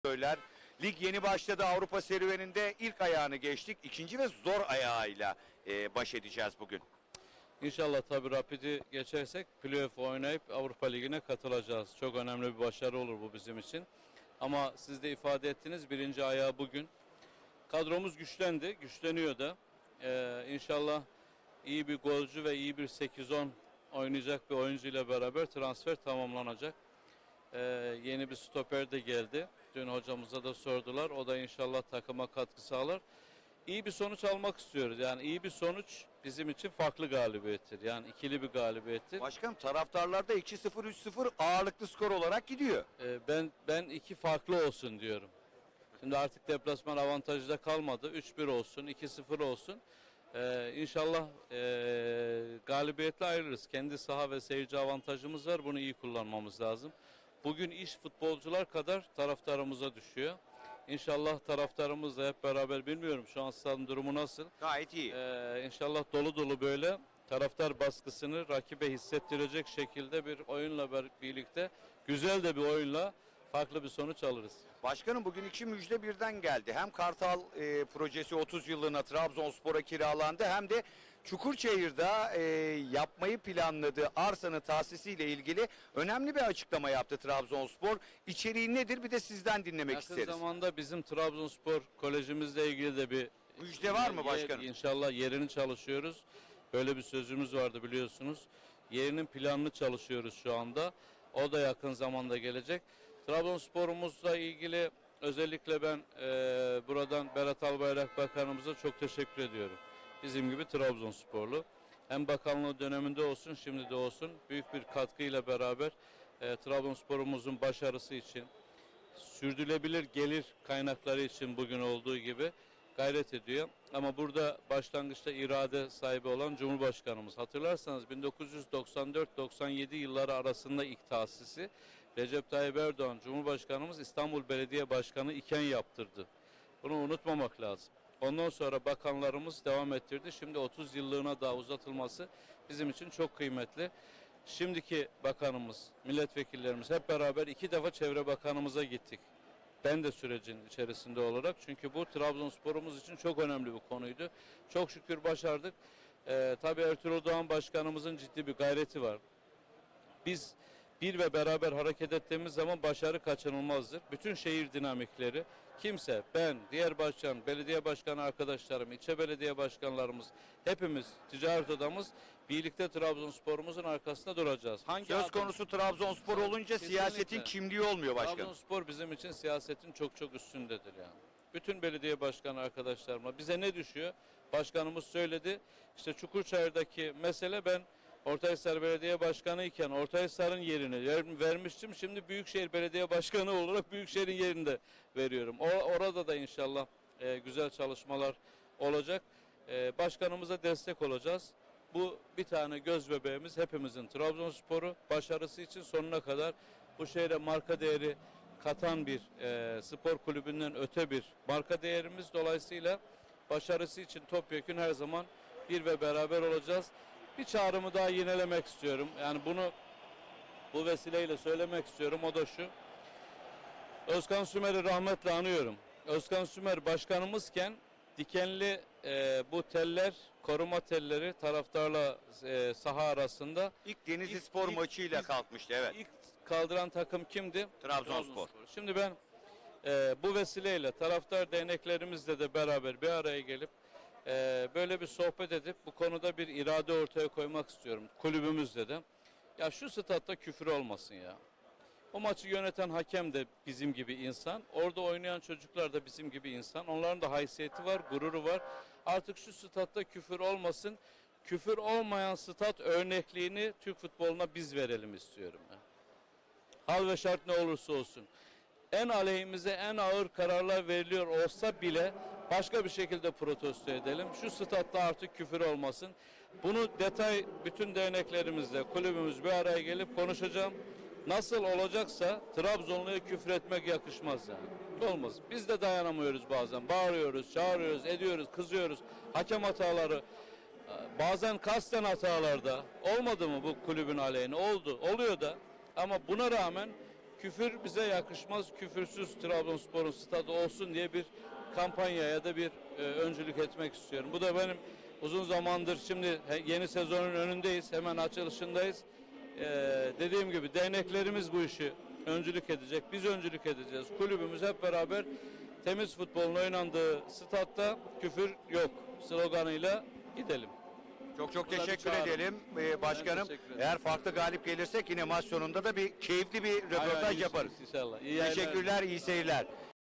söyler. Lig yeni başladı, Avrupa serüveninde ilk ayağını geçtik. İkinci ve zor ayağıyla baş edeceğiz bugün. İnşallah tabii Rapid'i geçersek playoff oynayıp Avrupa Ligi'ne katılacağız. Çok önemli bir başarı olur bu bizim için. Ama siz de ifade ettiniz, birinci ayağı bugün. Kadromuz güçlendi, güçleniyor da. İnşallah iyi bir golcü ve iyi bir 8-10 oynayacak bir oyuncuyla beraber transfer tamamlanacak. Yeni bir stoper de geldi. Dün hocamıza da sordular. O da inşallah takıma katkı sağlar. İyi bir sonuç almak istiyoruz. Yani iyi bir sonuç bizim için farklı galibiyettir. Yani ikili bir galibiyettir. Başkanım, taraftarlarda 2-0, 3-0 ağırlıklı skor olarak gidiyor. Ben iki farklı olsun diyorum. Şimdi artık deplasman avantajı da kalmadı. 3-1 olsun, 2-0 olsun. İnşallah galibiyetle ayrılırız. Kendi saha ve seyirci avantajımız var. Bunu iyi kullanmamız lazım. Bugün iş futbolcular kadar taraftarımıza düşüyor. İnşallah taraftarımızla hep beraber, bilmiyorum şu an stadın durumu nasıl. Gayet iyi. İnşallah dolu dolu böyle taraftar baskısını rakibe hissettirecek şekilde bir oyunla birlikte, güzel de bir oyunla farklı bir sonuç alırız. Başkanım, bugün iki müjde birden geldi. Hem Kartal projesi 30 yıllığına Trabzonspor'a kiralandı, hem de Çukurçayır'da yapmayı planladığı arsanın tahsisiyle ilgili önemli bir açıklama yaptı Trabzonspor. İçeriği nedir, bir de sizden dinlemek Yakın isteriz. zamanda bizim Trabzonspor Kolejimizle ilgili de bir müjde var mı başkanım? İnşallah yerini çalışıyoruz. Böyle bir sözümüz vardı biliyorsunuz. Yerinin planını çalışıyoruz şu anda. O da yakın zamanda gelecek. Trabzonspor'umuzla ilgili özellikle ben buradan Berat Albayrak Bakanımıza çok teşekkür ediyorum. Bizim gibi Trabzonsporlu. Hem bakanlığı döneminde olsun, şimdi de olsun, büyük bir katkıyla beraber Trabzonspor'umuzun başarısı için, sürdürülebilir gelir kaynakları için bugün olduğu gibi gayret ediyor. Ama burada başlangıçta irade sahibi olan Cumhurbaşkanımız. Hatırlarsanız 1994-97 yılları arasında ilk tahsisi Recep Tayyip Erdoğan Cumhurbaşkanımız İstanbul Belediye Başkanı iken yaptırdı. Bunu unutmamak lazım. Ondan sonra bakanlarımız devam ettirdi. Şimdi 30 yıllığına daha uzatılması bizim için çok kıymetli. Şimdiki bakanımız, milletvekillerimiz hep beraber 2 defa Çevre Bakanımıza gittik. Ben de sürecin içerisinde olarak, çünkü bu Trabzonspor'umuz için çok önemli bir konuydu. Çok şükür başardık. Tabii Ertuğrul Doğan Başkanımızın ciddi bir gayreti var. Biz bir ve beraber hareket ettiğimiz zaman başarı kaçınılmazdır. Bütün şehir dinamikleri, kimse, ben, diğer başkan, belediye başkanı arkadaşlarım, ilçe belediye başkanlarımız, hepimiz, ticaret odamız birlikte Trabzonspor'umuzun arkasında duracağız. Söz konusu Trabzonspor olunca siyasetin kimliği olmuyor başkanım. Trabzonspor bizim için siyasetin çok çok üstündedir yani. Bütün belediye başkanı arkadaşlarımla bize ne düşüyor? Başkanımız söyledi. İşte Çukurçayır'daki mesele, ben Ortahisar Belediye Başkanı iken Ortahisar'ın yerini vermiştim. Şimdi Büyükşehir Belediye Başkanı olarak Büyükşehir'in yerinde veriyorum. Orada da inşallah güzel çalışmalar olacak. Başkanımıza destek olacağız. Bu bir tane göz bebeğimiz, hepimizin Trabzonspor'u, başarısı için sonuna kadar bu şehre marka değeri katan bir spor kulübünden öte bir marka değerimiz. Dolayısıyla başarısı için topyekün her zaman bir ve beraber olacağız. Bir çağrımı daha yinelemek istiyorum. Yani bunu bu vesileyle söylemek istiyorum. O da şu: Özkan Sümer'i rahmetle anıyorum. Özkan Sümer başkanımızken dikenli bu teller, koruma telleri taraftarla saha arasında İlk Denizli Spor maçıyla kalkmıştı, evet. İlk kaldıran takım kimdi? Trabzonspor. Şimdi ben bu vesileyle taraftar derneklerimizle de beraber bir araya gelip böyle bir sohbet edip bu konuda bir irade ortaya koymak istiyorum kulübümüzle de. Ya şu statta küfür olmasın ya. O maçı yöneten hakem de bizim gibi insan. Orada oynayan çocuklar da bizim gibi insan. Onların da haysiyeti var, gururu var. Artık şu statta küfür olmasın. Küfür olmayan stat örnekliğini Türk futboluna biz verelim istiyorum. Hal ve şart ne olursa olsun. En aleyhimize en ağır kararlar veriliyor olsa bile başka bir şekilde protesto edelim. Şu statta artık küfür olmasın. Bunu detay bütün derneklerimizle, kulübümüz bir araya gelip konuşacağım. Nasıl olacaksa Trabzonlu'ya küfür etmek yakışmaz yani. Olmaz. Biz de dayanamıyoruz bazen. Bağırıyoruz, çağırıyoruz, ediyoruz, kızıyoruz. Hakem hataları, bazen kasten hatalarda olmadı mı bu kulübün aleyhine? Oldu, oluyor da. Ama buna rağmen küfür bize yakışmaz. Küfürsüz Trabzonspor'un stadı olsun diye bir kampanya ya da bir öncülük etmek istiyorum. Bu da benim uzun zamandır, şimdi yeni sezonun önündeyiz. Hemen açılışındayız. Dediğim gibi derneklerimiz bu işi öncülük edecek. Biz öncülük edeceğiz. Kulübümüz hep beraber temiz futbolun oynandığı statta küfür yok sloganıyla gidelim. Çok Bu da bir teşekkür çağrı. edelim başkanım. teşekkür ederim. Eğer farklı galip gelirsek yine maç sonunda da bir keyifli bir röportaj Aynen, yaparız. İnşallah. İyi yayınlar. Teşekkürler, iyi seyirler.